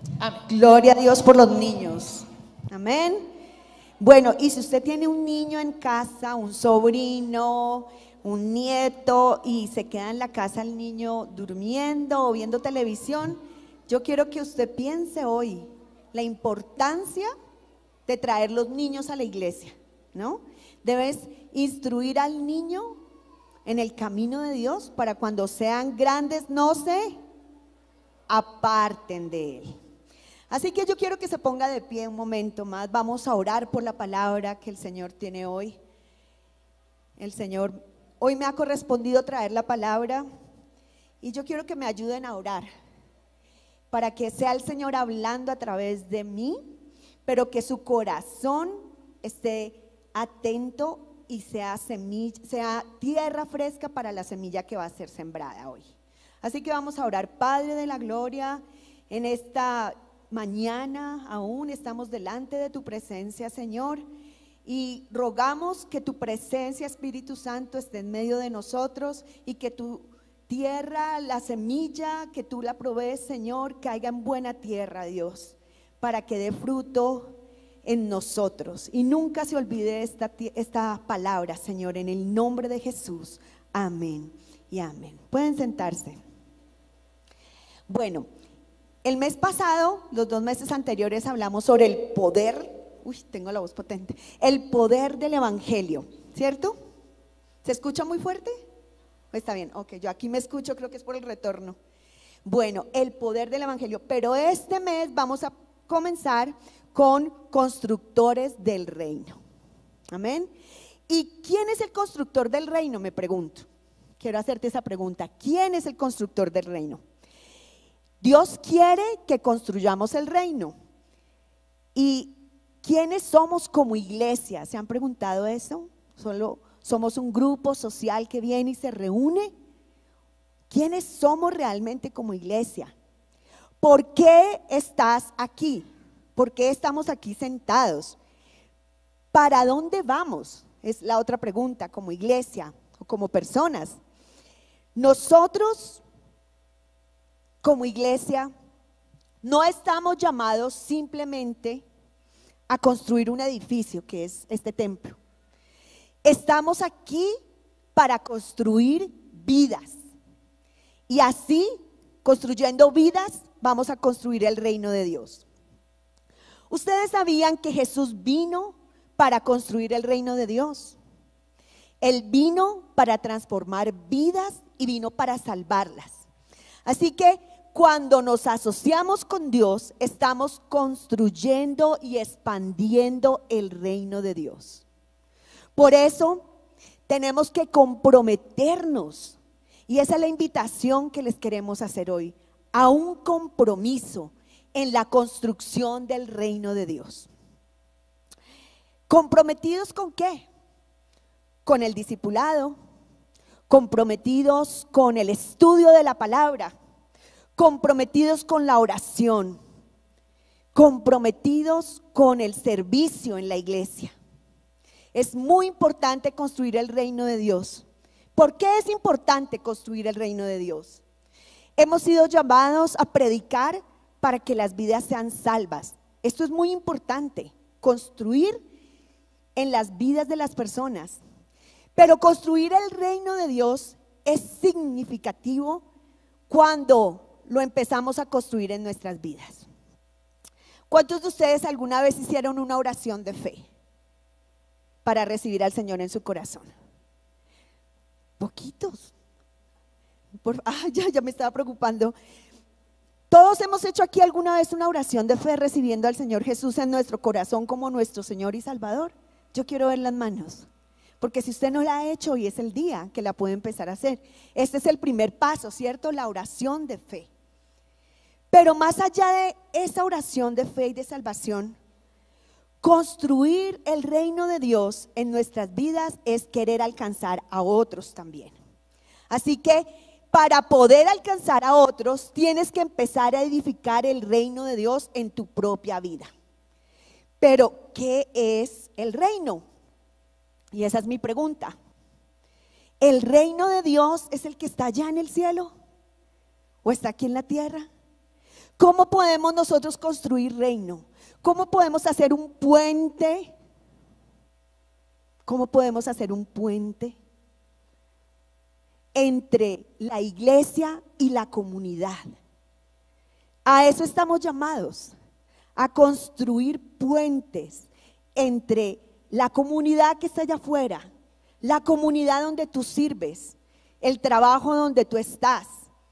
Amén. Gloria a Dios por los niños. Amén. Bueno, y si usted tiene un niño en casa, un sobrino, un nieto, y se queda en la casa el niño durmiendo o viendo televisión, yo quiero que usted piense hoy la importancia de traer los niños a la iglesia, ¿no? Debes instruir al niño en el camino de Dios para cuando sean grandes no se aparten de él. Así que yo quiero que se ponga de pie un momento más. Vamos a orar por la palabra que el Señor tiene hoy. El Señor hoy me ha correspondido traer la palabra y yo quiero que me ayuden a orar para que sea el Señor hablando a través de mí, pero que su corazón esté atento y sea semilla, sea tierra fresca para la semilla que va a ser sembrada hoy. Así que vamos a orar. Padre de la gloria, en esta mañana aún estamos delante de tu presencia, Señor, y rogamos que tu presencia, Espíritu Santo, esté en medio de nosotros y que tu tierra, la semilla que tú la provees, Señor, caiga en buena tierra, Dios, para que dé fruto en nosotros y nunca se olvide esta palabra, Señor, en el nombre de Jesús. Amén y amén. Pueden sentarse. Bueno, el mes pasado, los 2 meses anteriores, hablamos sobre el poder, tengo la voz potente, el poder del evangelio, ¿cierto? ¿Se escucha muy fuerte? Está bien, ok, yo aquí me escucho, creo que es por el retorno. Bueno, el poder del evangelio, pero este mes vamos a comenzar con constructores del reino. Amén. ¿Y quién es el constructor del reino? Me pregunto. Quiero hacerte esa pregunta. ¿Quién es el constructor del reino? Dios quiere que construyamos el reino. ¿Y quiénes somos como iglesia? ¿Se han preguntado eso? ¿Solo somos un grupo social que viene y se reúne? ¿Quiénes somos realmente como iglesia? ¿Por qué estás aquí? ¿Por qué estamos aquí sentados? ¿Para dónde vamos? Es la otra pregunta, como iglesia o como personas. Nosotros, como iglesia, no estamos llamados simplemente a construir un edificio, que es este templo. Estamos aquí para construir vidas. Y así, construyendo vidas, vamos a construir el reino de Dios. ¿Ustedes sabían que Jesús vino para construir el reino de Dios? Él vino para transformar vidas y vino para salvarlas. Así que cuando nos asociamos con Dios, estamos construyendo y expandiendo el reino de Dios. Por eso tenemos que comprometernos, y esa es la invitación que les queremos hacer hoy, a un compromiso en la construcción del reino de Dios. ¿Comprometidos con qué? Con el discipulado, comprometidos con el estudio de la palabra, comprometidos con la oración, comprometidos con el servicio en la iglesia. Es muy importante construir el reino de Dios. ¿Por qué es importante construir el reino de Dios? Hemos sido llamados a predicar para que las vidas sean salvas. Esto es muy importante, construir en las vidas de las personas. Pero construir el reino de Dios es significativo cuando lo empezamos a construir en nuestras vidas. ¿Cuántos de ustedes alguna vez hicieron una oración de fe para recibir al Señor en su corazón? Poquitos. Ya me estaba preocupando. Todos hemos hecho aquí alguna vez una oración de fe recibiendo al Señor Jesús en nuestro corazón como nuestro Señor y Salvador. Yo quiero ver las manos, porque si usted no la ha hecho, hoy es el día que la puede empezar a hacer. Este es el primer paso, ¿cierto? La oración de fe. Pero más allá de esa oración de fe y de salvación, construir el reino de Dios en nuestras vidas es querer alcanzar a otros también. Así que para poder alcanzar a otros, tienes que empezar a edificar el reino de Dios en tu propia vida. Pero, ¿qué es el reino? Y esa es mi pregunta. ¿El reino de Dios es el que está allá en el cielo? ¿O está aquí en la tierra? ¿Cómo podemos nosotros construir reino? ¿Cómo podemos hacer un puente? ¿Cómo podemos hacer un puente entre la iglesia y la comunidad? A eso estamos llamados, a construir puentes entre la comunidad que está allá afuera, la comunidad donde tú sirves, el trabajo donde tú estás,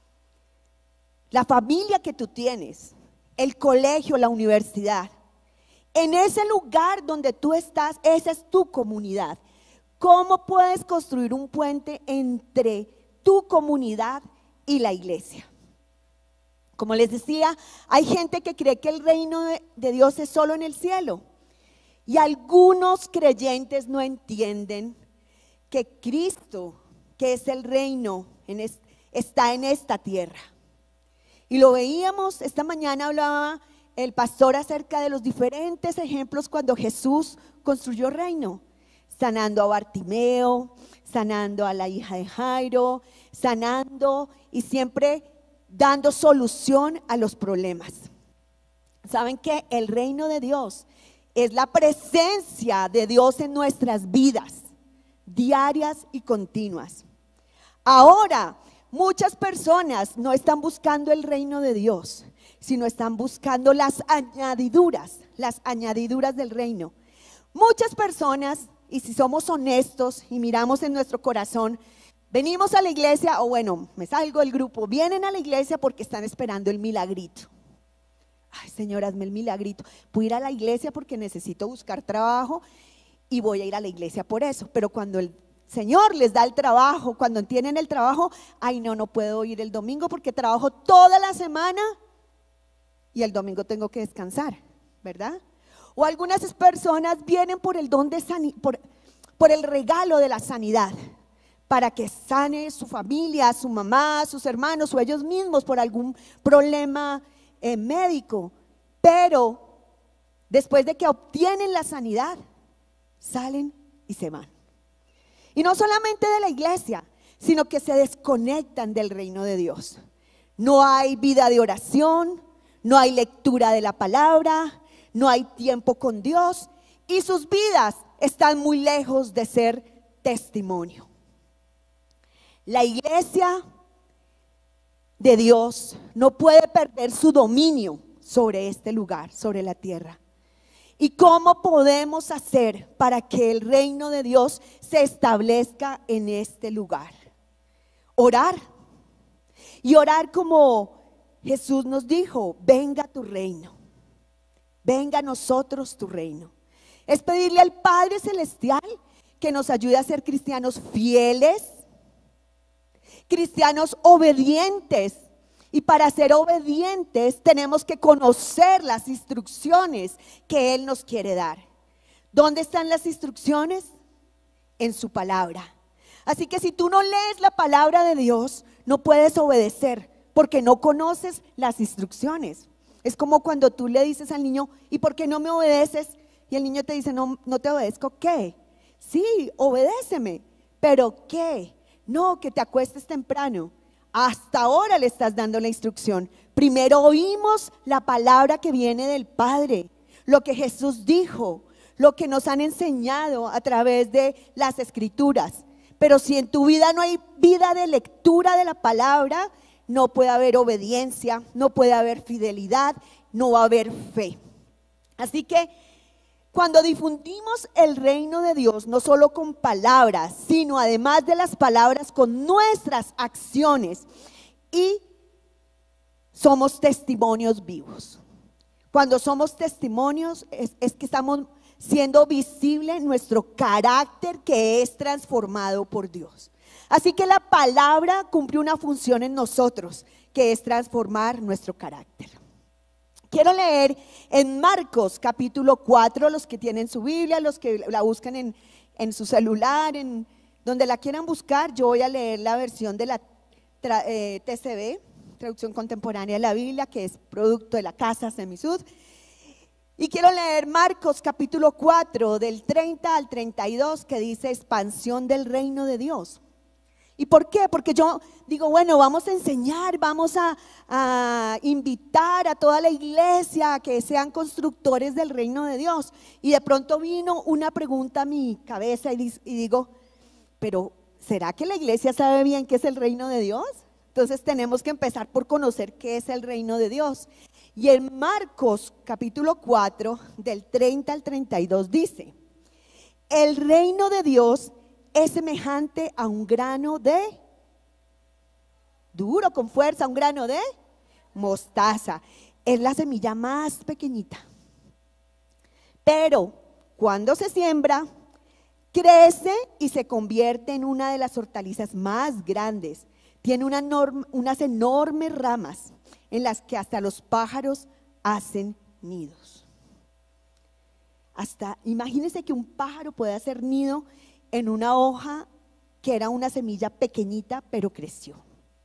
la familia que tú tienes, el colegio, la universidad. En ese lugar donde tú estás, esa es tu comunidad. ¿Cómo puedes construir un puente entre tu comunidad y la iglesia? Como les decía, hay gente que cree que el reino de Dios es solo en el cielo. Y algunos creyentes no entienden que Cristo, que es el reino, está en esta tierra. Y lo veíamos, esta mañana hablaba el pastor acerca de los diferentes ejemplos cuando Jesús construyó reino, sanando a Bartimeo, sanando a la hija de Jairo, sanando y siempre dando solución a los problemas. ¿Saben qué? El reino de Dios es la presencia de Dios en nuestras vidas, diarias y continuas. Ahora, muchas personas no están buscando el reino de Dios, sino están buscando las añadiduras del reino. Muchas personas, y si somos honestos y miramos en nuestro corazón, venimos a la iglesia, o bueno, me salgo del grupo, vienen a la iglesia porque están esperando el milagrito. Ay, Señor, hazme el milagrito. Voy a ir a la iglesia porque necesito buscar trabajo y voy a ir a la iglesia por eso. Pero cuando el Señor les da el trabajo, cuando tienen el trabajo, ay no puedo ir el domingo porque trabajo toda la semana y el domingo tengo que descansar, ¿verdad? O algunas personas vienen por el don de por el regalo de la sanidad, para que sane su familia, su mamá, sus hermanos o ellos mismos por algún problema médico. Pero después de que obtienen la sanidad, salen y se van. Y no solamente de la iglesia, sino que se desconectan del reino de Dios. No hay vida de oración, no hay lectura de la palabra, no hay tiempo con Dios y sus vidas están muy lejos de ser testimonio. La iglesia de Dios no puede perder su dominio sobre este lugar, sobre la tierra. ¿Y cómo podemos hacer para que el reino de Dios se establezca en este lugar? Orar. Y orar como Jesús nos dijo: venga tu reino, venga a nosotros tu reino. Es pedirle al Padre Celestial que nos ayude a ser cristianos fieles, cristianos obedientes. Y para ser obedientes tenemos que conocer las instrucciones que Él nos quiere dar. ¿Dónde están las instrucciones? En su palabra. Así que si tú no lees la palabra de Dios, no puedes obedecer porque no conoces las instrucciones. Es como cuando tú le dices al niño: ¿y por qué no me obedeces? Y el niño te dice: no te obedezco. ¿Qué? Sí, obedéceme. ¿Pero qué? No, que te acuestes temprano. Hasta ahora le estás dando la instrucción. Primero oímos la palabra que viene del Padre, lo que Jesús dijo, lo que nos han enseñado a través de las Escrituras. Pero si en tu vida no hay vida de lectura de la palabra, no puede haber obediencia, no puede haber fidelidad, no va a haber fe. Así que cuando difundimos el reino de Dios, no solo con palabras, sino además de las palabras, con nuestras acciones, y somos testimonios vivos. Cuando somos testimonios es que estamos siendo visible nuestro carácter que es transformado por Dios. Así que la palabra cumple una función en nosotros, que es transformar nuestro carácter. Quiero leer en Marcos capítulo 4, los que tienen su Biblia, los que la buscan en su celular, en donde la quieran buscar. Yo voy a leer la versión de la TCB, Traducción Contemporánea de la Biblia, que es producto de la Casa Semisud. Y quiero leer Marcos capítulo 4, del 30 al 32, que dice: expansión del reino de Dios. ¿Y por qué? Porque yo digo, bueno, vamos a enseñar, vamos a invitar a toda la iglesia a que sean constructores del reino de Dios. Y de pronto vino una pregunta a mi cabeza y digo, pero ¿será que la iglesia sabe bien qué es el reino de Dios? Entonces tenemos que empezar por conocer qué es el reino de Dios. Y en Marcos capítulo 4, del 30 al 32 dice, el reino de Dios es semejante a un grano de, duro, con fuerza, un grano de mostaza. Es la semilla más pequeñita. Pero cuando se siembra, crece y se convierte en una de las hortalizas más grandes. Tiene unas enormes ramas en las que hasta los pájaros hacen nidos. Imagínense que un pájaro puede hacer nido en una hoja que era una semilla pequeñita, pero creció.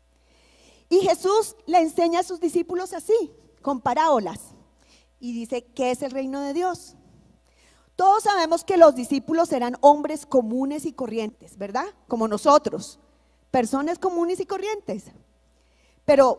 Y Jesús le enseña a sus discípulos así, con parábolas. Y dice, ¿qué es el reino de Dios? Todos sabemos que los discípulos eran hombres comunes y corrientes, ¿verdad? Como nosotros, personas comunes y corrientes. Pero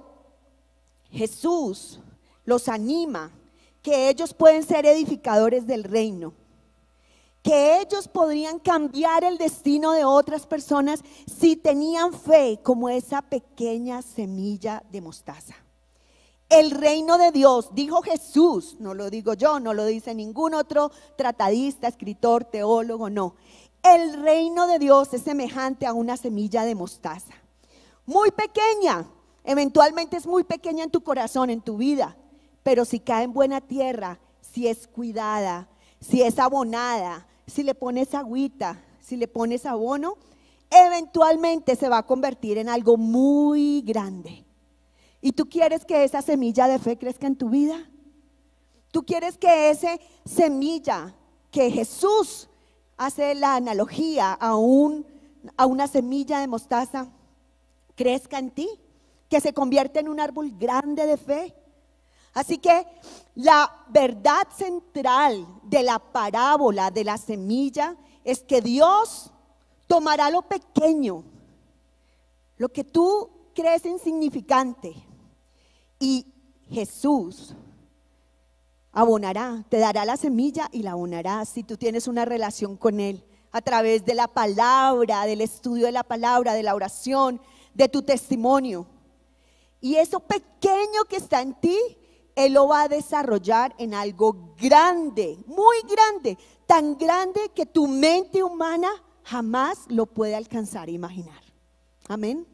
Jesús los anima que ellos pueden ser edificadores del reino, que ellos podrían cambiar el destino de otras personas si tenían fe como esa pequeña semilla de mostaza. El reino de Dios, dijo Jesús, no lo digo yo, no lo dice ningún otro tratadista, escritor, teólogo, no. El reino de Dios es semejante a una semilla de mostaza, muy pequeña, eventualmente es muy pequeña en tu corazón, en tu vida, pero si cae en buena tierra, si es cuidada, si es abonada, si le pones agüita, si le pones abono, eventualmente se va a convertir en algo muy grande. ¿Y tú quieres que esa semilla de fe crezca en tu vida? ¿Tú quieres que esa semilla que Jesús hace la analogía a una semilla de mostaza crezca en ti? Que se convierta en un árbol grande de fe. Así que la verdad central de la parábola de la semilla es que Dios tomará lo pequeño, lo que tú crees insignificante, y Jesús abonará, te dará la semilla y la abonará si tú tienes una relación con Él a través de la palabra, del estudio de la palabra, de la oración, de tu testimonio. Y eso pequeño que está en ti, Él lo va a desarrollar en algo grande, muy grande, tan grande que tu mente humana jamás lo puede alcanzar e imaginar. Amén.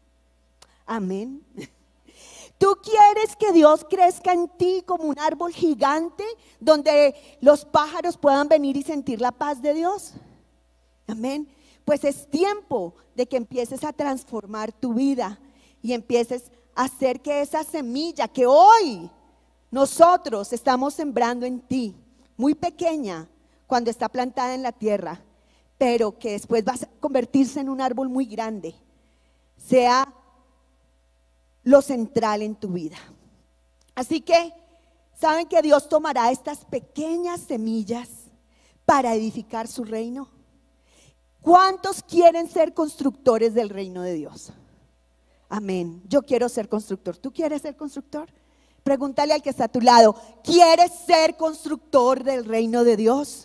Amén. ¿Tú quieres que Dios crezca en ti como un árbol gigante donde los pájaros puedan venir y sentir la paz de Dios? Amén. Pues es tiempo de que empieces a transformar tu vida y empieces a hacer que esa semilla que hoy nosotros estamos sembrando en ti, muy pequeña cuando está plantada en la tierra, pero que después va a convertirse en un árbol muy grande, sea lo central en tu vida. Así que, ¿saben que Dios tomará estas pequeñas semillas para edificar su reino? ¿Cuántos quieren ser constructores del reino de Dios? Amén. Yo quiero ser constructor. ¿Tú quieres ser constructor? Pregúntale al que está a tu lado, ¿quieres ser constructor del reino de Dios?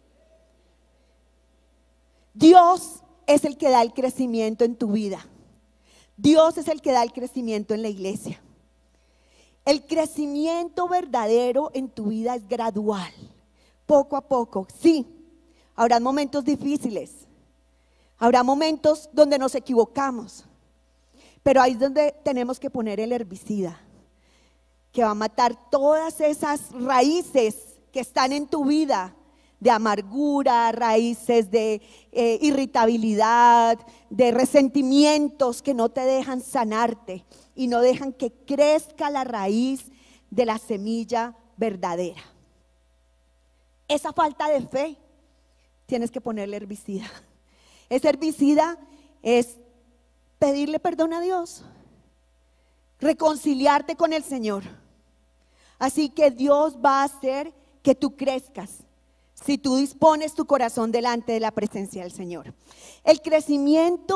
Dios es el que da el crecimiento en tu vida. Dios es el que da el crecimiento en la iglesia. El crecimiento verdadero en tu vida es gradual, poco a poco. Sí, habrá momentos difíciles, habrá momentos donde nos equivocamos, pero ahí es donde tenemos que poner el herbicida, que va a matar todas esas raíces que están en tu vida, de amargura, raíces de irritabilidad, de resentimientos que no te dejan sanarte y no dejan que crezca la raíz de la semilla verdadera. Esa falta de fe, tienes que ponerle herbicida. Ese herbicida es pedirle perdón a Dios, reconciliarte con el Señor. Así que Dios va a hacer que tú crezcas si tú dispones tu corazón delante de la presencia del Señor. El crecimiento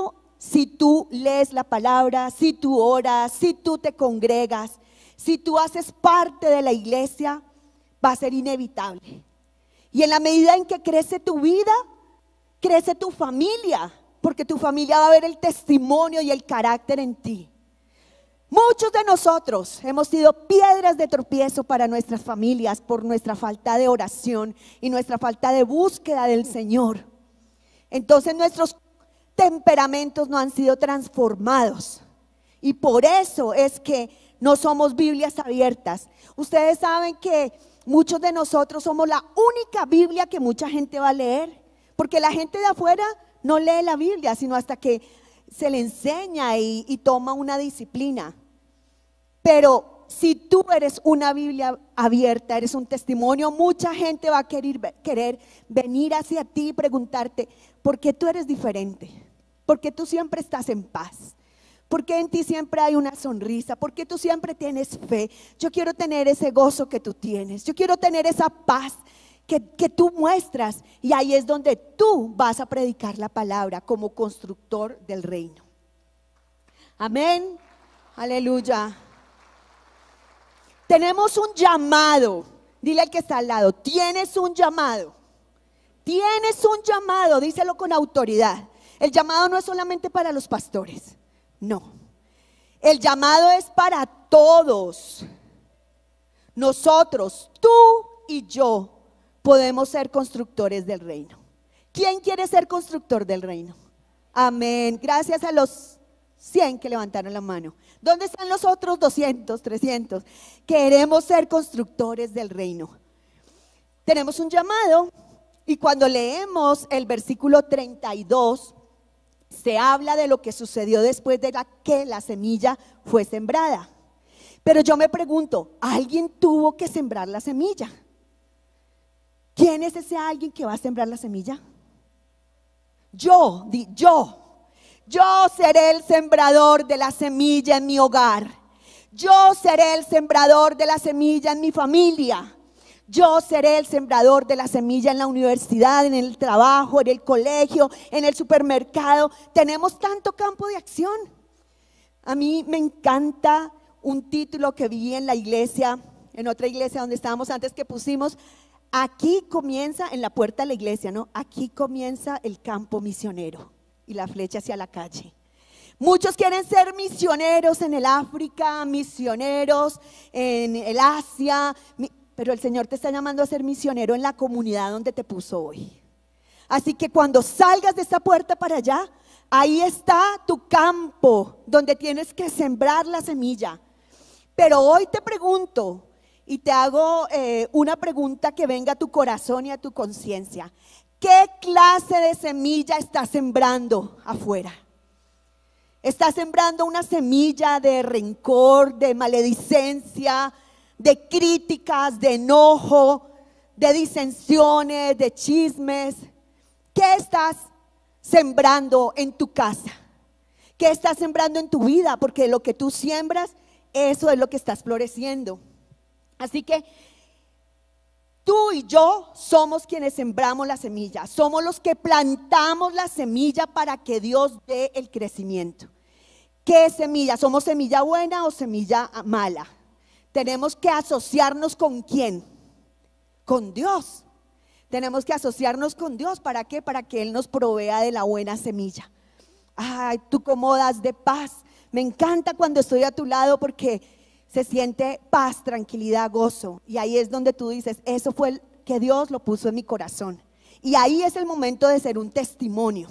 si tú lees la palabra, si tú oras, si tú te congregas, si tú haces parte de la iglesia, va a ser inevitable. Y en la medida en que crece tu vida, crece tu familia, porque tu familia va a ver el testimonio y el carácter en ti. Muchos de nosotros hemos sido piedras de tropiezo para nuestras familias por nuestra falta de oración y nuestra falta de búsqueda del Señor. Entonces nuestros temperamentos no han sido transformados y por eso es que no somos Biblias abiertas. Ustedes saben que muchos de nosotros somos la única Biblia que mucha gente va a leer, porque la gente de afuera no lee la Biblia sino hasta que se le enseña y toma una disciplina. Pero si tú eres una Biblia abierta, eres un testimonio, mucha gente va a querer venir hacia ti y preguntarte, ¿por qué tú eres diferente? ¿Por qué tú siempre estás en paz? ¿Por qué en ti siempre hay una sonrisa? ¿Por qué tú siempre tienes fe? Yo quiero tener ese gozo que tú tienes. Yo quiero tener esa paz que tú muestras. Y ahí es donde tú vas a predicar la palabra como constructor del reino. Amén. Aleluya. Tenemos un llamado. Dile al que está al lado, tienes un llamado. Tienes un llamado, díselo con autoridad. El llamado no es solamente para los pastores, no. El llamado es para todos. Nosotros, tú y yo, podemos ser constructores del reino. ¿Quién quiere ser constructor del reino? Amén. Gracias a los 100 que levantaron la mano. ¿Dónde están los otros 200, 300? Queremos ser constructores del reino. Tenemos un llamado y cuando leemos el versículo 32, se habla de lo que sucedió después de que la semilla fue sembrada. Pero yo me pregunto, ¿alguien tuvo que sembrar la semilla? ¿Quién es ese alguien que va a sembrar la semilla? Yo seré el sembrador de la semilla en mi hogar. Yo seré el sembrador de la semilla en mi familia. Yo seré el sembrador de la semilla en la universidad, en el trabajo, en el colegio, en el supermercado. Tenemos tanto campo de acción. A mí me encanta un título que vi en la iglesia, en otra iglesia donde estábamos antes, que pusimos: aquí comienza, en la puerta de la iglesia, ¿no? Aquí comienza el campo misionero y la flecha hacia la calle. Muchos quieren ser misioneros en el África, misioneros en el Asia, pero el Señor te está llamando a ser misionero en la comunidad donde te puso hoy. Así que cuando salgas de esta puerta para allá, ahí está tu campo donde tienes que sembrar la semilla. Pero hoy te pregunto y te hago una pregunta que venga a tu corazón y a tu conciencia. ¿Qué clase de semilla estás sembrando afuera? ¿Estás sembrando una semilla de rencor, de maledicencia, de críticas, de enojo, de disensiones, de chismes? ¿Qué estás sembrando en tu casa? ¿Qué estás sembrando en tu vida? Porque lo que tú siembras, eso es lo que estás floreciendo. Así que tú y yo somos quienes sembramos la semilla, somos los que plantamos la semilla para que Dios dé el crecimiento. ¿Qué semilla? ¿Somos semilla buena o semilla mala? Tenemos que asociarnos ¿con quién? Con Dios. Tenemos que asociarnos con Dios. ¿Para qué? Para que Él nos provea de la buena semilla. Ay, tú cómo das de paz. Me encanta cuando estoy a tu lado porque se siente paz, tranquilidad, gozo. Y ahí es donde tú dices, eso fue el que Dios lo puso en mi corazón. Y ahí es el momento de ser un testimonio.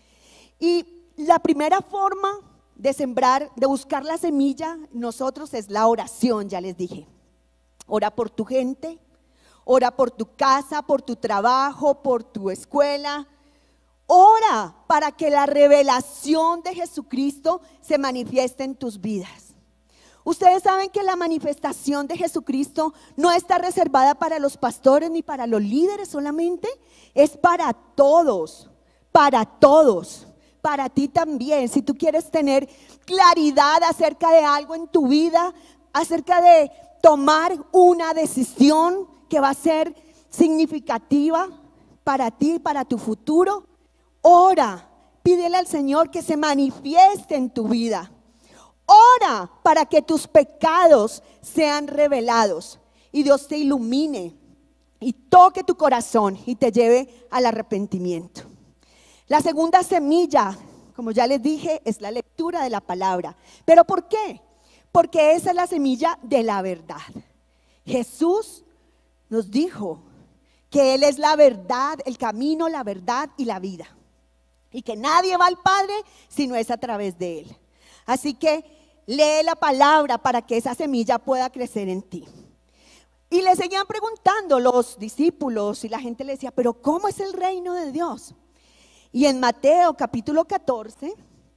Y la primera forma de sembrar, de buscar la semilla, nosotros es la oración, ya les dije. Ora por tu gente, ora por tu casa, por tu trabajo, por tu escuela. Ora para que la revelación de Jesucristo se manifieste en tus vidas. Ustedes saben que la manifestación de Jesucristo no está reservada para los pastores ni para los líderes solamente, es para todos, para todos. Para ti también, si tú quieres tener claridad acerca de algo en tu vida, acerca de tomar una decisión que va a ser significativa para ti, para tu futuro, ora Pídele al Señor que se manifieste en tu vida. Ora para que tus pecados sean revelados y Dios te ilumine y toque tu corazón y te lleve al arrepentimiento. La segunda semilla, como ya les dije, es la lectura de la palabra. ¿Pero por qué? Porque esa es la semilla de la verdad. Jesús nos dijo que Él es la verdad, el camino, la verdad y la vida. Y que nadie va al Padre si no es a través de Él. Así que lee la palabra para que esa semilla pueda crecer en ti. Y le seguían preguntando los discípulos y la gente le decía, pero ¿cómo es el reino de Dios? Y en Mateo capítulo 14,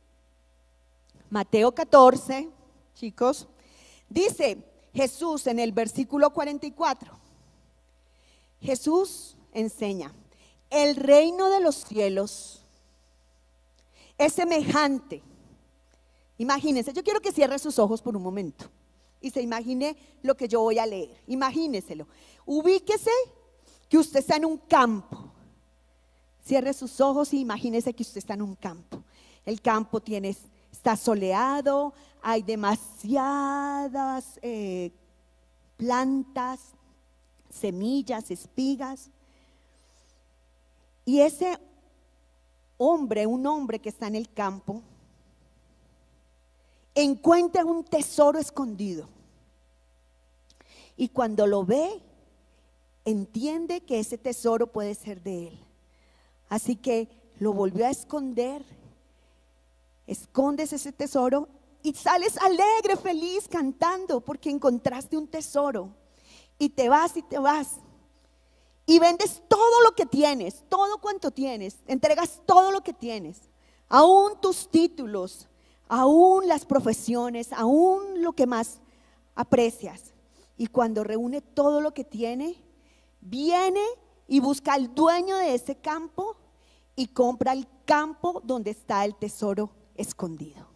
chicos, dice Jesús en el versículo 44, Jesús enseña, el reino de los cielos es semejante. Imagínense, yo quiero que cierre sus ojos por un momento y se imagine lo que yo voy a leer. Imagíneselo. Ubíquese que usted está en un campo. Cierre sus ojos y imagínese que usted está en un campo. El campo está soleado, hay demasiadas plantas, semillas, espigas. Y ese hombre, un hombre que está en el campo, encuentra un tesoro escondido. Y cuando lo ve, entiende que ese tesoro puede ser de él. Así que lo volvió a esconder. Escondes ese tesoro y sales alegre, feliz, cantando porque encontraste un tesoro. Y te vas y vendes todo lo que tienes, todo cuanto tienes, entregas todo lo que tienes, aún tus títulos, aún las profesiones, aún lo que más aprecias. Y cuando reúne todo lo que tiene, viene y busca al dueño de ese campo y compra el campo donde está el tesoro escondido.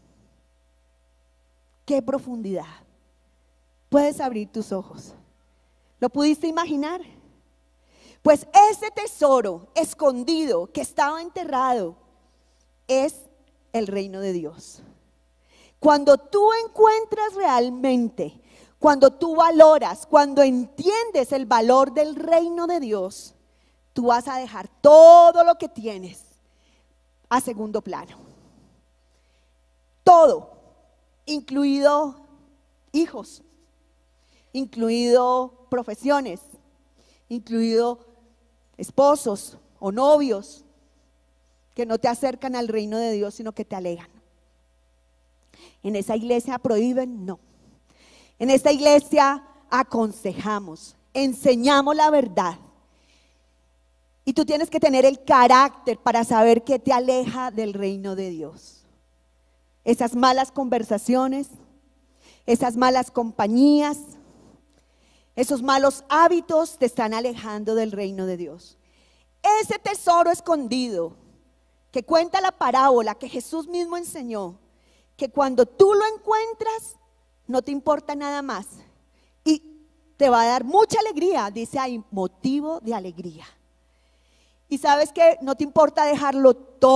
¡Qué profundidad! Puedes abrir tus ojos. ¿Lo pudiste imaginar? Pues ese tesoro escondido que estaba enterrado es el reino de Dios. Cuando tú encuentras realmente, cuando tú valoras, cuando entiendes el valor del reino de Dios, tú vas a dejar todo lo que tienes a segundo plano. Todo, incluido hijos, incluido profesiones, incluido esposos o novios que no te acercan al reino de Dios, sino que te alejan. En esa iglesia prohíben, no. En esta iglesia aconsejamos, enseñamos la verdad. Y tú tienes que tener el carácter para saber qué te aleja del reino de Dios. Esas malas conversaciones, esas malas compañías, esos malos hábitos te están alejando del reino de Dios. Ese tesoro escondido que cuenta la parábola que Jesús mismo enseñó, que cuando tú lo encuentras, no te importa nada más y te va a dar mucha alegría. Dice, hay motivo de alegría. Y sabes que no te importa dejarlo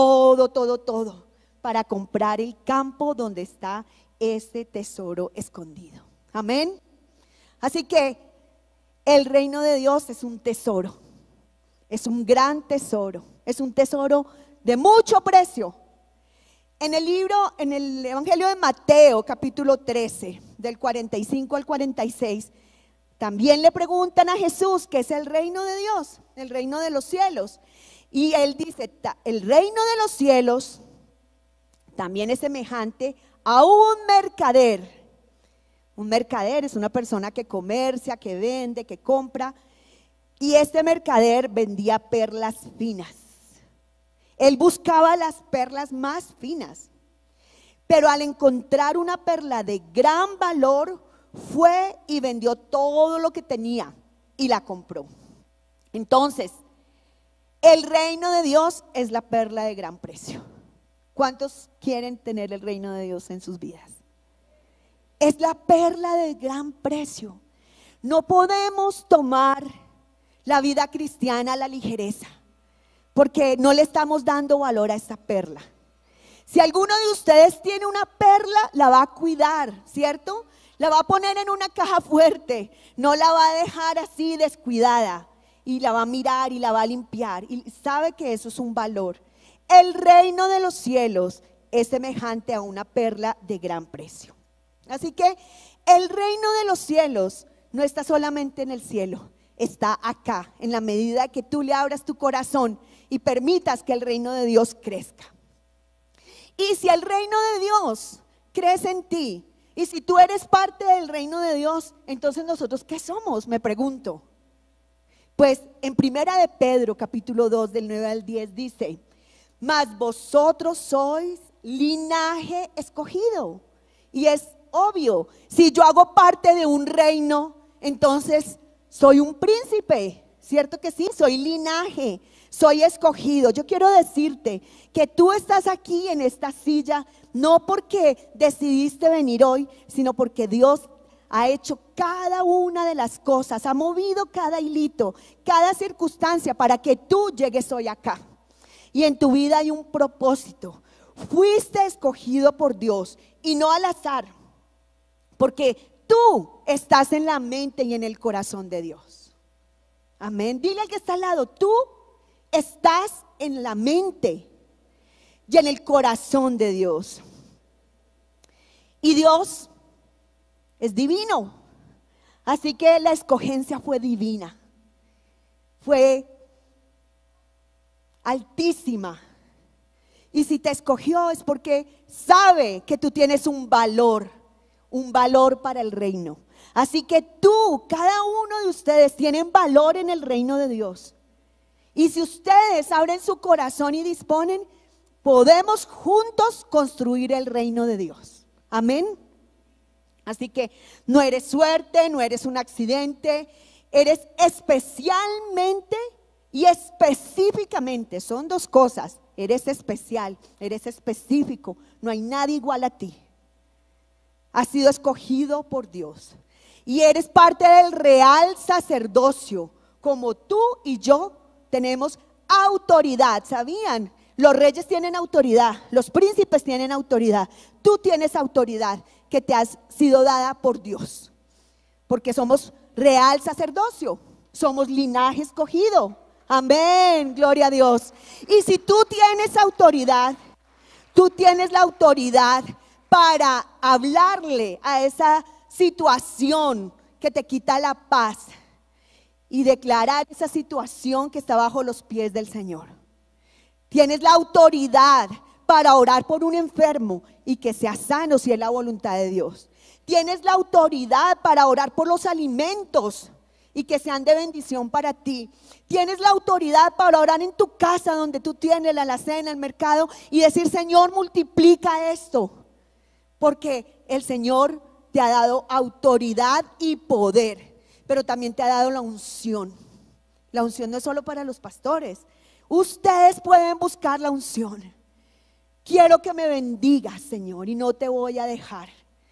todo para comprar el campo donde está ese tesoro escondido. Amén. Así que el reino de Dios es un tesoro, es un gran tesoro, es un tesoro de mucho precio. En el Evangelio de Mateo, capítulo 13, del 45 al 46, también le preguntan a Jesús qué es el reino de Dios, el reino de los cielos. Y él dice, el reino de los cielos también es semejante a un mercader. Un mercader es una persona que comercia, que vende, que compra. Y este mercader vendía perlas finas. Él buscaba las perlas más finas. Pero al encontrar una perla de gran valor, fue y vendió todo lo que tenía y la compró. Entonces, el reino de Dios es la perla de gran precio. ¿Cuántos quieren tener el reino de Dios en sus vidas? Es la perla de gran precio. No podemos tomar la vida cristiana a la ligereza, porque no le estamos dando valor a esta perla. Si alguno de ustedes tiene una perla, la va a cuidar, ¿cierto? La va a poner en una caja fuerte, no la va a dejar así descuidada, y la va a mirar y la va a limpiar, y sabe que eso es un valor. El reino de los cielos es semejante a una perla de gran precio. Así que el reino de los cielos no está solamente en el cielo, está acá, en la medida que tú le abras tu corazón y permitas que el reino de Dios crezca. Y si el reino de Dios crece en ti, y si tú eres parte del reino de Dios, entonces nosotros, ¿qué somos? Me pregunto. Pues en primera de Pedro, capítulo 2, del 9 al 10, dice: mas vosotros sois linaje escogido. Y es obvio, si yo hago parte de un reino, entonces soy un príncipe, ¿cierto que sí? Soy linaje, soy escogido. Yo quiero decirte que tú estás aquí en esta silla no porque decidiste venir hoy, sino porque Dios ha hecho cada una de las cosas, ha movido cada hilito, cada circunstancia para que tú llegues hoy acá. Y en tu vida hay un propósito. Fuiste escogido por Dios y no al azar, porque tú estás en la mente y en el corazón de Dios. Amén. Dile al que está al lado, tú estás en la mente y en el corazón de Dios. Y Dios es divino, así que la escogencia fue divina, fue altísima. Y si te escogió es porque sabe que tú tienes un valor para el reino. Así que tú, cada uno de ustedes tienen valor en el reino de Dios. Y si ustedes abren su corazón y disponen, podemos juntos construir el reino de Dios. Amén. Así que no eres suerte, no eres un accidente, eres especialmente y específicamente, son dos cosas. Eres especial, eres específico, no hay nadie igual a ti. Has sido escogido por Dios y eres parte del real sacerdocio. Como tú y yo tenemos autoridad, ¿sabían? Los reyes tienen autoridad, los príncipes tienen autoridad. Tú tienes autoridad que te has sido dada por Dios, porque somos real sacerdocio, somos linaje escogido. Amén, gloria a Dios. Y si tú tienes autoridad, tú tienes la autoridad para hablarle a esa situación que te quita la paz y declarar esa situación que está bajo los pies del Señor. Tienes la autoridad para orar por un enfermo y que sea sano si es la voluntad de Dios. Tienes la autoridad para orar por los alimentos y que sean de bendición para ti. Tienes la autoridad para orar en tu casa donde tú tienes la alacena, el mercado, y decir: Señor, multiplica esto, porque el Señor te ha dado autoridad y poder, pero también te ha dado la unción. La unción no es solo para los pastores. Ustedes pueden buscar la unción. Quiero que me bendigas, Señor, y no te voy a dejar.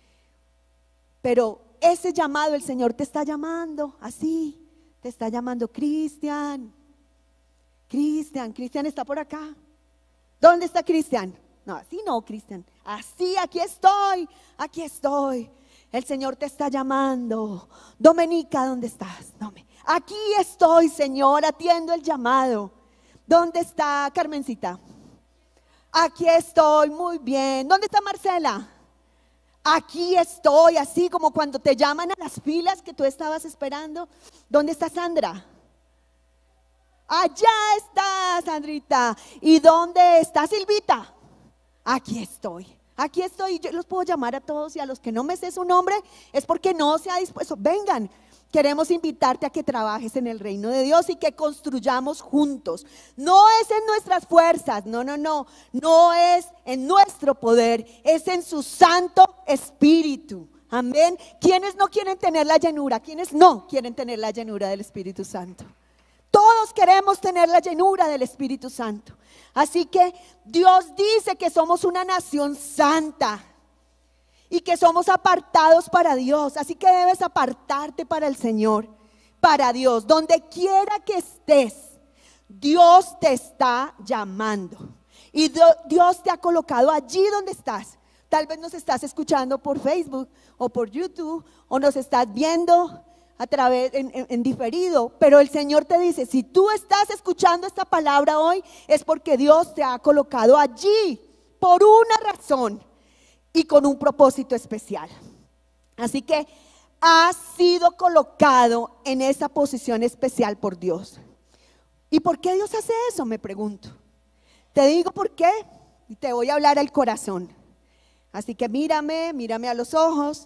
Pero ese llamado, el Señor te está llamando así, te está llamando: Cristian, Cristian está por acá. ¿Dónde está Cristian? No, así no, Cristian, así, aquí estoy. El Señor te está llamando. Domenica, ¿dónde estás? Aquí estoy, Señor, atiendo el llamado. ¿Dónde está Carmencita? Aquí estoy, muy bien. ¿Dónde está Marcela? Aquí estoy, así como cuando te llaman a las filas que tú estabas esperando. ¿Dónde está Sandra? Allá está Sandrita. ¿Y dónde está Silvita? Aquí estoy. Yo los puedo llamar a todos, y a los que no me sé su nombre es porque no se ha dispuesto. Vengan, queremos invitarte a que trabajes en el reino de Dios y que construyamos juntos. No es en nuestras fuerzas, no es en nuestro poder, es en su Santo Espíritu. Amén. ¿Quiénes no quieren tener la llenura? ¿Quiénes no quieren tener la llenura del Espíritu Santo? Todos queremos tener la llenura del Espíritu Santo. Así que Dios dice que somos una nación santa y que somos apartados para Dios. Así que debes apartarte para el Señor, para Dios. Donde quiera que estés, Dios te está llamando. Y Dios te ha colocado allí donde estás. Tal vez nos estás escuchando por Facebook o por YouTube o nos estás viendo a través en diferido, pero el Señor te dice, si tú estás escuchando esta palabra hoy, es porque Dios te ha colocado allí por una razón y con un propósito especial. Así que has sido colocado en esa posición especial por Dios. ¿Y por qué Dios hace eso? Me pregunto. Te digo por qué y te voy a hablar al corazón. Así que mírame a los ojos.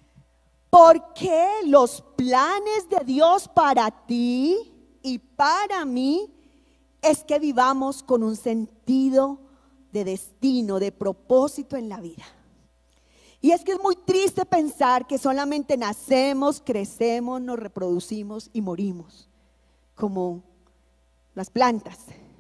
Porque los planes de Dios para ti y para mí es que vivamos con un sentido de destino, de propósito en la vida. Y es que es muy triste pensar que solamente nacemos, crecemos, nos reproducimos y morimos, como las plantas.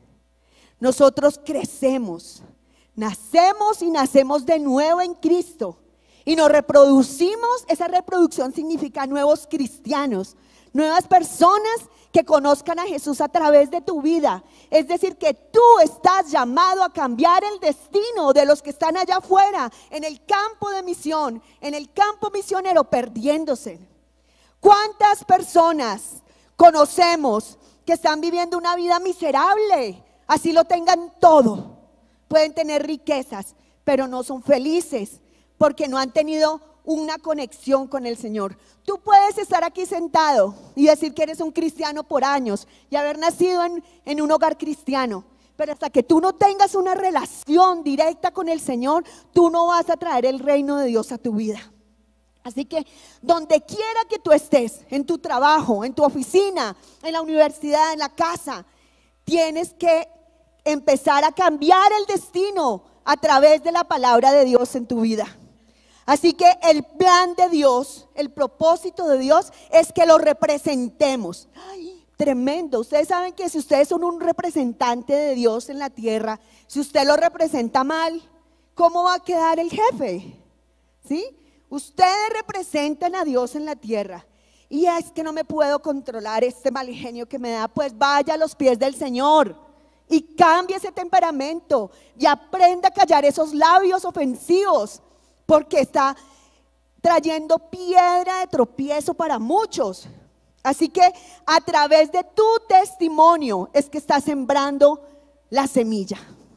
Nosotros crecemos, nacemos y nacemos de nuevo en Cristo. Y nos reproducimos. Esa reproducción significa nuevos cristianos, nuevas personas que conozcan a Jesús a través de tu vida. Es decir, que tú estás llamado a cambiar el destino de los que están allá afuera, en el campo de misión, en el campo misionero, perdiéndose. ¿Cuántas personas conocemos que están viviendo una vida miserable? Así lo tengan todo, pueden tener riquezas, pero no son felices, porque no han tenido una conexión con el Señor. Tú puedes estar aquí sentado y decir que eres un cristiano por años y haber nacido en un hogar cristiano, pero hasta que tú no tengas una relación directa con el Señor, tú no vas a traer el reino de Dios a tu vida. Así que donde quiera que tú estés, en tu trabajo, en tu oficina, en la universidad, en la casa, tienes que empezar a cambiar el destino a través de la palabra de Dios en tu vida. Así que el plan de Dios, el propósito de Dios es que lo representemos. ¡Ay, tremendo! Ustedes saben que si ustedes son un representante de Dios en la tierra, si usted lo representa mal, ¿cómo va a quedar el jefe? ¿Sí? Ustedes representan a Dios en la tierra. Y es que no me puedo controlar este mal genio que me da. Pues vaya a los pies del Señor y cambie ese temperamento y aprenda a callar esos labios ofensivos, porque está trayendo piedra de tropiezo para muchos. Así que a través de tu testimonio es que estás sembrando la semilla.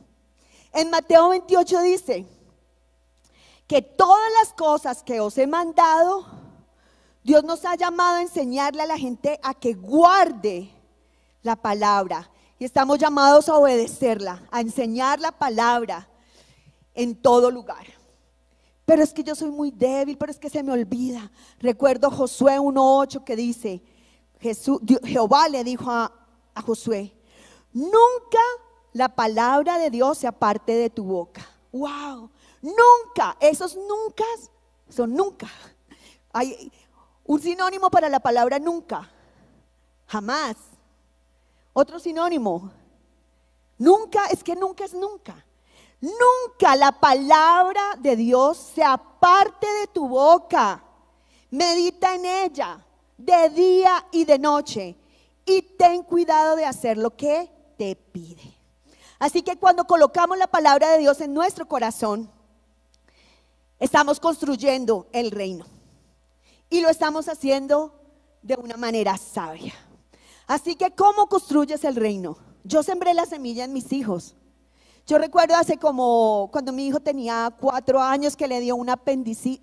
En Mateo 28 dice que todas las cosas que os he mandado, Dios nos ha llamado a enseñarle a la gente a que guarde la palabra. Y estamos llamados a obedecerla, a enseñar la palabra en todo lugar. Pero es que yo soy muy débil, pero es que se me olvida. Recuerdo Josué 1:8 que dice, Jehová le dijo a Josué, nunca la palabra de Dios se aparte de tu boca. ¡Wow! Nunca, esos nunca son nunca. Hay un sinónimo para la palabra nunca, jamás. Otro sinónimo, nunca, es que nunca es nunca. Nunca la palabra de Dios se aparte de tu boca. Medita en ella de día y de noche y ten cuidado de hacer lo que te pide. Así que cuando colocamos la palabra de Dios en nuestro corazón, estamos construyendo el reino y lo estamos haciendo de una manera sabia. Así que ¿cómo construyes el reino? Yo sembré la semilla en mis hijos. Yo recuerdo hace como cuando mi hijo tenía 4 años que le dio una apendicitis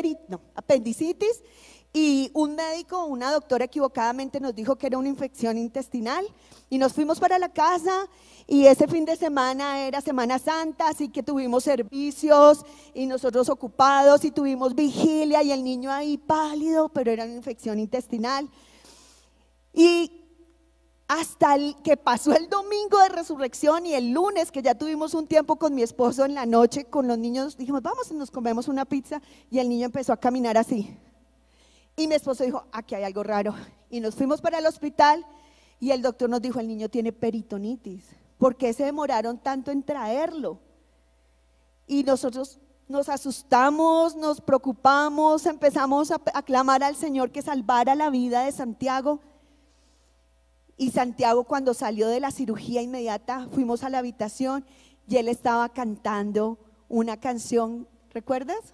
y un médico, una doctora equivocadamente nos dijo que era una infección intestinal y nos fuimos para la casa y ese fin de semana era Semana Santa, así que tuvimos servicios y nosotros ocupados y tuvimos vigilia y el niño ahí pálido, pero era una infección intestinal. Y hasta que pasó el domingo de resurrección y el lunes, que ya tuvimos un tiempo con mi esposo en la noche, con los niños, dijimos, vamos y nos comemos una pizza, y el niño empezó a caminar así. Y mi esposo dijo, aquí hay algo raro. Y nos fuimos para el hospital y el doctor nos dijo, el niño tiene peritonitis. ¿Por qué se demoraron tanto en traerlo? Y nosotros nos asustamos, nos preocupamos, empezamos a clamar al Señor que salvara la vida de Santiago. Y Santiago, cuando salió de la cirugía inmediata, fuimos a la habitación y él estaba cantando una canción, ¿recuerdas?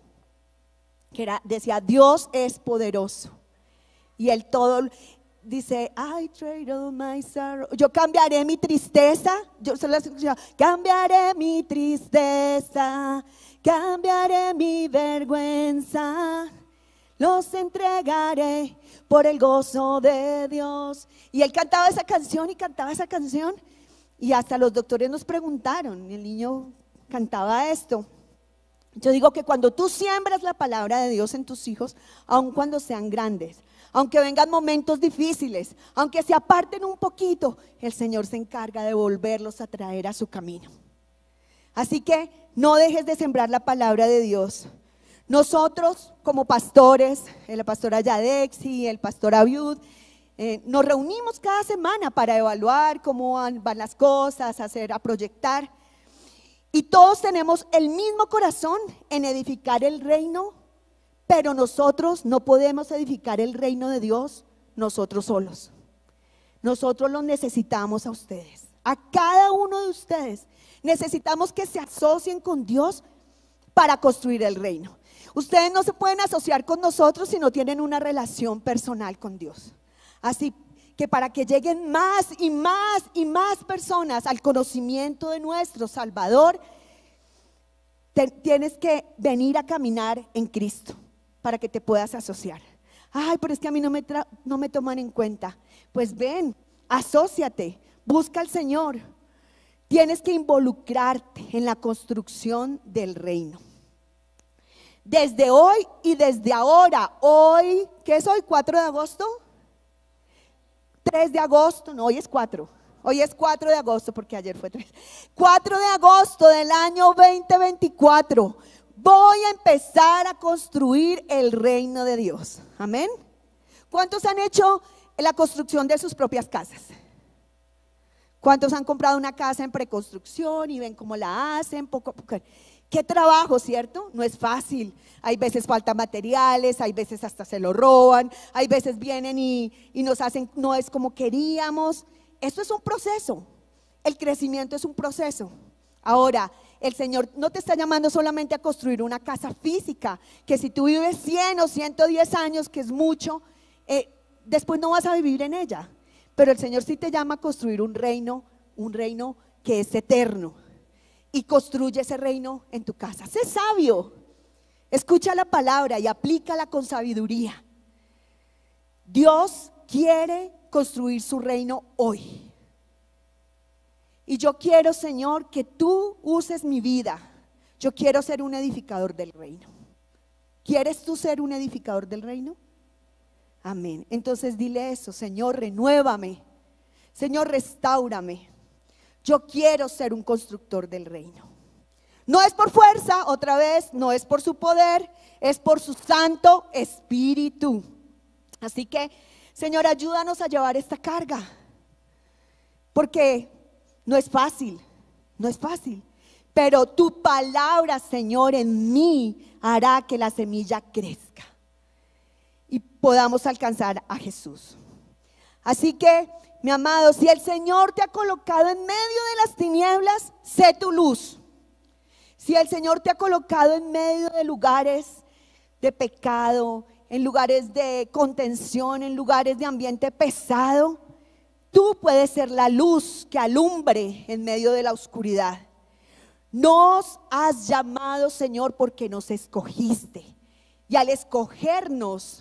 Decía, Dios es poderoso. Y él todo dice, I trade all my sorrow. Yo cambiaré mi tristeza. Yo solo escuchaba, cambiaré mi tristeza, cambiaré mi vergüenza, los entregaré por el gozo de Dios. Y él cantaba esa canción y cantaba esa canción. Y hasta los doctores nos preguntaron, el niño cantaba esto. Yo digo que cuando tú siembras la palabra de Dios en tus hijos, aun cuando sean grandes, aunque vengan momentos difíciles, aunque se aparten un poquito, el Señor se encarga de volverlos a traer a su camino. Así que no dejes de sembrar la palabra de Dios. Nosotros como pastores, la pastora Yadexi, el pastor Abiud, nos reunimos cada semana para evaluar cómo van las cosas, a proyectar. Y todos tenemos el mismo corazón en edificar el reino, pero nosotros no podemos edificar el reino de Dios nosotros solos. Nosotros los necesitamos a ustedes, a cada uno de ustedes. Necesitamos que se asocien con Dios para construir el reino. Ustedes no se pueden asociar con nosotros si no tienen una relación personal con Dios. Así que para que lleguen más y más y más personas al conocimiento de nuestro Salvador, tienes que venir a caminar en Cristo para que te puedas asociar. Ay, pero es que a mí no me toman en cuenta. Pues ven, asóciate, busca al Señor. Tienes que involucrarte en la construcción del reino. Desde hoy y desde ahora, hoy, ¿qué es hoy? ¿4 de agosto? 3 de agosto, no, hoy es 4. Hoy es 4 de agosto porque ayer fue 3. 4 de agosto del año 2024. Voy a empezar a construir el reino de Dios. Amén. ¿Cuántos han hecho la construcción de sus propias casas? ¿Cuántos han comprado una casa en preconstrucción y ven cómo la hacen poco a poco? Qué trabajo, ¿cierto? No es fácil. Hay veces faltan materiales, hay veces hasta se lo roban, hay veces vienen y nos hacen, no es como queríamos. Esto es un proceso. El crecimiento es un proceso. Ahora, el Señor no te está llamando solamente a construir una casa física, que si tú vives 100 o 110 años, que es mucho, después no vas a vivir en ella. Pero el Señor sí te llama a construir un reino que es eterno. Y construye ese reino en tu casa. Sé sabio, escucha la palabra y aplícala con sabiduría. Dios quiere construir su reino hoy. Y yo quiero, Señor, que tú uses mi vida. Yo quiero ser un edificador del reino. ¿Quieres tú ser un edificador del reino? Amén. Entonces dile eso: Señor, renuévame. Señor, restáurame. Yo quiero ser un constructor del reino. No es por fuerza, otra vez, no es por su poder, es por su Santo Espíritu. Así que, Señor, ayúdanos a llevar esta carga, porque no es fácil, pero tu palabra, Señor, en mí hará que la semilla crezca y podamos alcanzar a Jesús. Así que, mi amado, si el Señor te ha colocado en medio de las tinieblas, sé tu luz. Si el Señor te ha colocado en medio de lugares de pecado, en lugares de contención, en lugares de ambiente pesado, tú puedes ser la luz que alumbre en medio de la oscuridad. Nos has llamado, Señor, porque nos escogiste. Y al escogernos,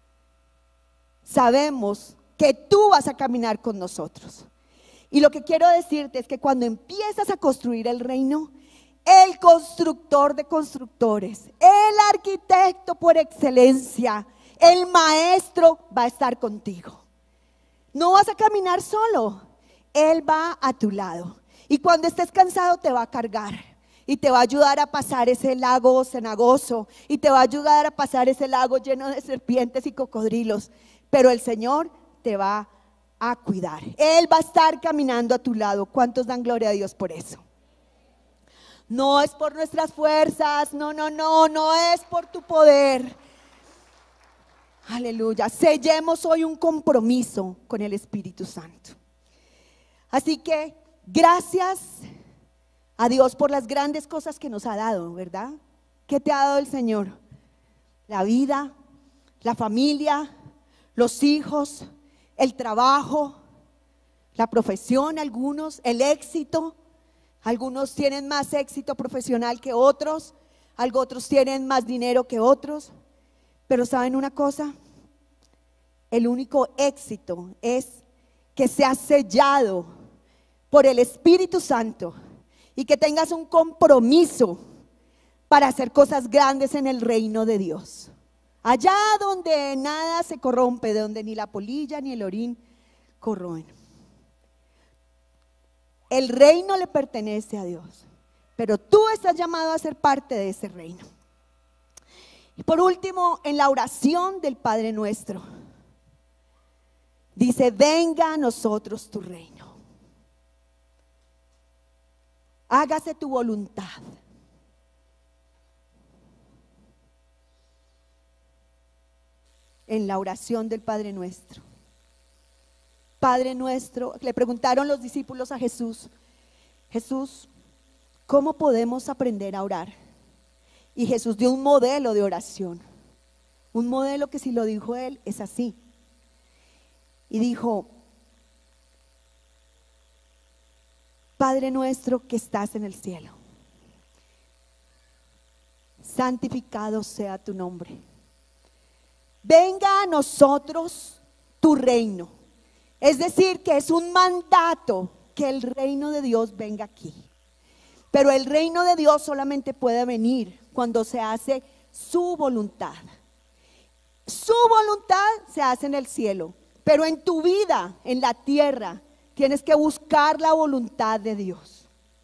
sabemos que tú vas a caminar con nosotros. Y lo que quiero decirte es que cuando empiezas a construir el reino, el constructor de constructores, el arquitecto por excelencia, el maestro va a estar contigo. No vas a caminar solo, Él va a tu lado. Y cuando estés cansado te va a cargar y te va a ayudar a pasar ese lago cenagoso y te va a ayudar a pasar ese lago lleno de serpientes y cocodrilos. Pero el Señor te va a cuidar. Él va a estar caminando a tu lado. ¿Cuántos dan gloria a Dios por eso? No es por nuestras fuerzas, no es por tu poder. Aleluya. Sellemos hoy un compromiso con el Espíritu Santo. Así que gracias a Dios por las grandes cosas que nos ha dado, ¿verdad? ¿Qué te ha dado el Señor? La vida, la familia, los hijos, el trabajo, la profesión, algunos, el éxito. Algunos tienen más éxito profesional que otros, otros tienen más dinero que otros. Pero ¿saben una cosa? El único éxito es que seas sellado por el Espíritu Santo y que tengas un compromiso para hacer cosas grandes en el reino de Dios. Allá donde nada se corrompe, donde ni la polilla ni el orín corroen. El reino le pertenece a Dios, pero tú estás llamado a ser parte de ese reino. Y por último, en la oración del Padre Nuestro, dice: venga a nosotros tu reino. Hágase tu voluntad. En la oración del Padre Nuestro. Padre nuestro, le preguntaron los discípulos a Jesús: Jesús, ¿cómo podemos aprender a orar? Y Jesús dio un modelo de oración. Un modelo que, si lo dijo él, es así. Y dijo: Padre nuestro que estás en el cielo, santificado sea tu nombre. Venga a nosotros tu reino. Es decir, que es un mandato que el reino de Dios venga aquí. Pero el reino de Dios solamente puede venir cuando se hace su voluntad. Su voluntad se hace en el cielo, pero en tu vida, en la tierra, tienes que buscar la voluntad de Dios.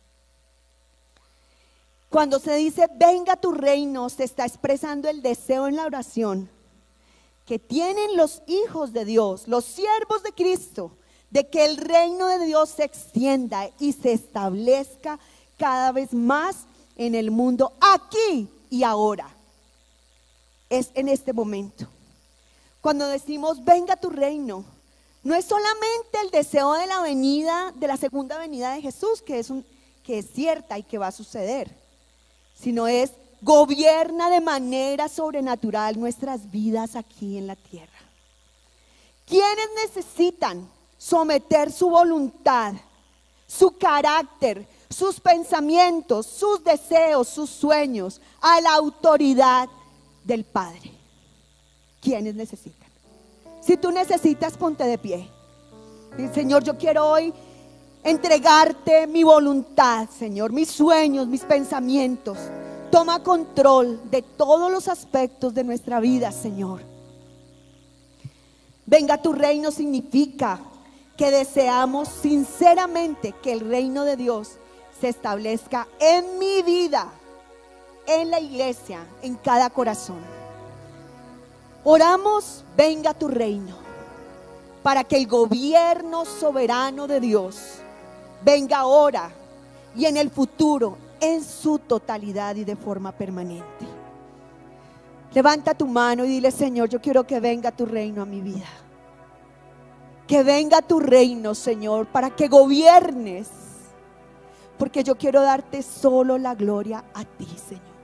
Cuando se dice venga tu reino, se está expresando el deseo en la oración que tienen los hijos de Dios, los siervos de Cristo, de que el reino de Dios se extienda y se establezca cada vez más en el mundo, aquí y ahora. Es en este momento. Cuando decimos venga tu reino, no es solamente el deseo de la venida, de la segunda venida de Jesús, que es cierta y que va a suceder, sino es: gobierna de manera sobrenatural nuestras vidas aquí en la tierra. ¿Quiénes necesitan someter su voluntad, su carácter, sus pensamientos, sus deseos, sus sueños a la autoridad del Padre? ¿Quiénes necesitan? Si tú necesitas, ponte de pie. Señor, yo quiero hoy entregarte mi voluntad, Señor, mis sueños, mis pensamientos. Toma control de todos los aspectos de nuestra vida, Señor. Venga tu reino significa que deseamos sinceramente que el reino de Dios se establezca en mi vida, en la iglesia, en cada corazón. Oramos: venga tu reino, para que el gobierno soberano de Dios venga ahora y en el futuro, en su totalidad y de forma permanente. Levanta tu mano y dile: Señor, yo quiero que venga tu reino a mi vida. Que venga tu reino, Señor, para que gobiernes, porque yo quiero darte solo la gloria a ti, Señor.